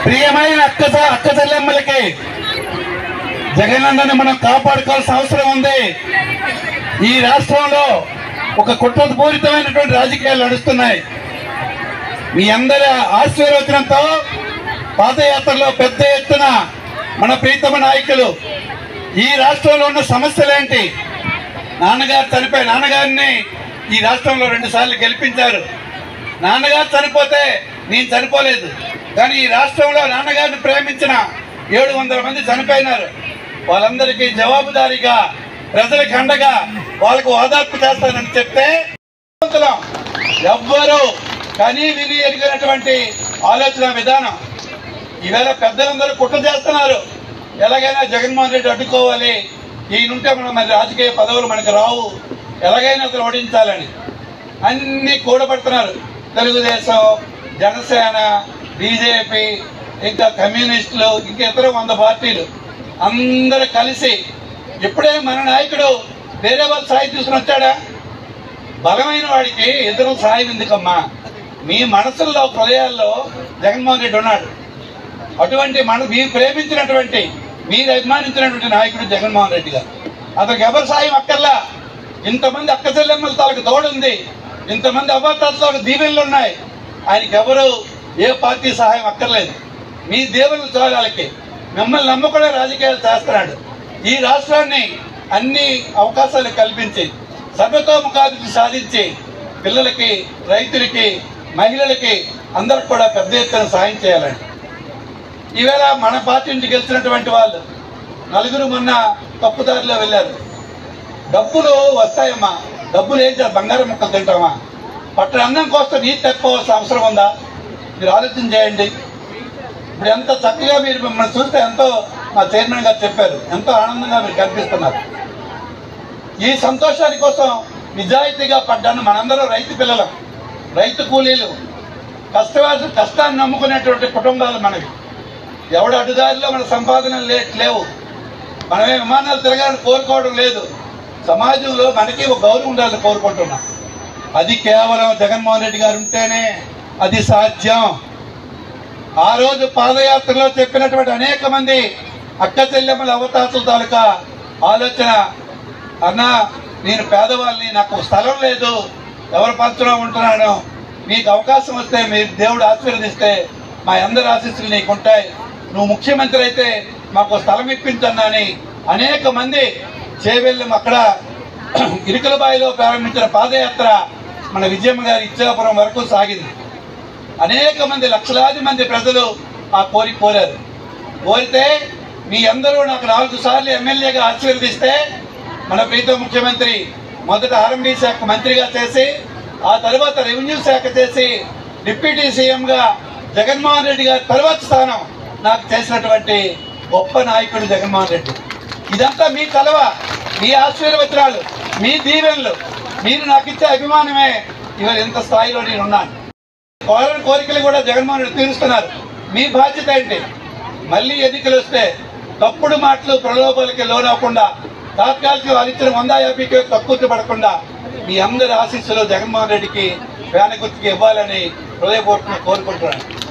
ప్రియమైన అక్క చెల్లెమ్మలకి జగనన్నని మనం కాపాడుకోవాల్సిన అవసరం ఉంది. ఈ రాష్ట్రంలో ఒక కుట్రపూరితమైనటువంటి రాజకీయాలు నడుస్తున్నాయి. మీ అందరి ఆశీర్వచనంతో పాదయాత్రలో పెద్ద ఎత్తున మన ప్రీతమ నాయకులు ఈ రాష్ట్రంలో ఉన్న సమస్యలేంటి, నాన్నగారు చనిపోయి నాన్నగారిని ఈ రాష్ట్రంలో 2 సార్లు గెలిపించారు. నాన్నగారు చనిపోతే నేను చనిపోలేదు, కానీ ఈ రాష్ట్రంలో నాన్నగారిని ప్రేమించిన 700 మంది చనిపోయినారు. వాళ్ళందరికీ జవాబుదారీగా ప్రజలకు అండగా వాళ్ళకు ఓదార్పు చేస్తానని చెప్తే ఎవ్వరూ కనీ విని ఎరిగినటువంటి ఆలోచన విధానం. ఈవేళ పెద్దలందరూ కుట్ర చేస్తున్నారు, ఎలాగైనా జగన్మోహన్ రెడ్డి అడ్డుకోవాలి, ఈయనుంటే మనం మరి రాజకీయ పదవులు మనకు రావు, ఎలాగైనా అతను ఓడించాలని అన్నీ కూడబడుతున్నారు. తెలుగుదేశం, జనసేన, బీజేపీ, ఇంకా కమ్యూనిస్టులు, ఇంకా ఇతర 100 పార్టీలు అందరూ కలిసి ఇప్పుడే మన నాయకుడు వేరే వాళ్ళ సాయం తీసుకుని వచ్చాడా? బలమైన వాడికి ఇతరుల సాయం ఎందుకమ్మా? మీ మనసుల్లో హృదయాల్లో జగన్మోహన్ రెడ్డి ఉన్నాడు. అటువంటి మీరు ప్రేమించినటువంటి మీరు అభిమానించినటువంటి నాయకుడు జగన్మోహన్ రెడ్డి గారు. అతనికి ఎవరు సాయం అక్కర్లా. ఇంతమంది అక్క చెల్లెమ్మల తాలకు తోడుంది, ఇంతమంది అవ్వతాతలకు దీవెనలు ఉన్నాయి. ఆయనకి ఎవరు ఏ పార్టీ సహాయం అక్కర్లేదు. మీ దేవుని చూడాలకి మిమ్మల్ని నమ్మకుండా రాజకీయాలు చేస్తున్నాడు. ఈ రాష్ట్రాన్ని అన్ని అవకాశాలు కల్పించి సర్వతోముఖాభివృద్ధి సాధించి పిల్లలకి, రైతులకి, మహిళలకి అందరికి కూడా పెద్ద ఎత్తున సాయం చేయాలని ఈవేళ మన పార్టీ నుంచి గెలిచినటువంటి వాళ్ళు 4 మొన్న తప్పుదారిలో వెళ్ళారు. డబ్బులు వస్తాయమ్మా, డబ్బులు ఏం చేయాలి? బంగారం ముక్కలు తింటామా? పట్టణ అన్నం కోసం నీరు తక్కువవలసిన అవసరం ఉందా? మీరు ఆలోచన చేయండి. ఇప్పుడు ఎంత చక్కగా మీరు మిమ్మల్ని చూస్తే ఎంతో మా చైర్మన్ గారు చెప్పారు, ఎంతో ఆనందంగా మీరు కనిపిస్తున్నారు. ఈ సంతోషాని కోసం నిజాయితీగా పడ్డాను. మనందరూ రైతు పిల్లలం, రైతు కూలీలు, కష్టాన్ని నమ్ముకునేటువంటి కుటుంబాలు మనవి. ఎవడు అడ్డుదారిలో మన సంపాదన లేవు. మనమే విమానాలు తిరగాలని కోరుకోవడం లేదు. సమాజంలో మనకి ఒక గౌరవం ఉండాలని కోరుకుంటున్నాం. అది కేవలం జగన్మోహన్ రెడ్డి గారు ఉంటేనే అది సాధ్యం. ఆ రోజు పాదయాత్రలో చెప్పినటువంటి అనేక మంది అక్క చెల్లెమ్మల అవతాతల తాలూకా ఆలోచన, అన్నా నేను పేదవాళ్ళని, నాకు స్థలం లేదు, ఎవరి పంచలో ఉంటున్నాను, మీకు అవకాశం వస్తే మీరు దేవుడు ఆశీర్వదిస్తే మా అందరి ఆశీస్సులు నీకు ఉంటాయి, నువ్వు ముఖ్యమంత్రి అయితే మాకు స్థలం ఇప్పించన్నా అని అనేక మంది చేవెళ్ళం అక్కడ ఇరుకలబాయిలో ప్రారంభించిన పాదయాత్ర మన విజయమ్మ గారి ఇచ్చాపురం వరకు సాగింది. అనేక మంది, లక్షలాది మంది ప్రజలు ఆ కోరిక కోరారు. కోరితే మీ అందరూ నాకు 4 సార్లు ఎమ్మెల్యేగా ఆశీర్వదిస్తే మన ప్రీతం ముఖ్యమంత్రి మొదట ఆర్ఎంబీ శాఖ మంత్రిగా చేసి, ఆ తర్వాత రెవెన్యూ శాఖ చేసి, డిప్యూటీ సీఎంగా జగన్మోహన్ రెడ్డి గారి తర్వాత స్థానం నాకు చేసినటువంటి గొప్ప నాయకుడు జగన్మోహన్ రెడ్డి. ఇదంతా మీ కలవ, మీ ఆశీర్వచనాలు, మీ దీవెనలు, మీరు నాకు ఇచ్చే అభిమానమే ఇవాళ ఎంత స్థాయిలో నేను ఉన్నాను. కోరికలు కూడా జగన్మోహన్ రెడ్డి తీరుస్తున్నారు. మీ బాధ్యత ఏంటి? మళ్ళీ ఎన్నికలు వస్తే తప్పుడు మాటలు, ప్రలోభాలకి లోనవ్వకుండా, తాత్కాలిక వాళ్ళు ఇచ్చిన 150కి తక్కువ పడకుండా మీ అందరి ఆశీస్సులు జగన్మోహన్ రెడ్డికి ఫ్యాన్ గుర్తుకి ఇవ్వాలని హృదయపూర్వకంగా కోరుకుంటున్నాను.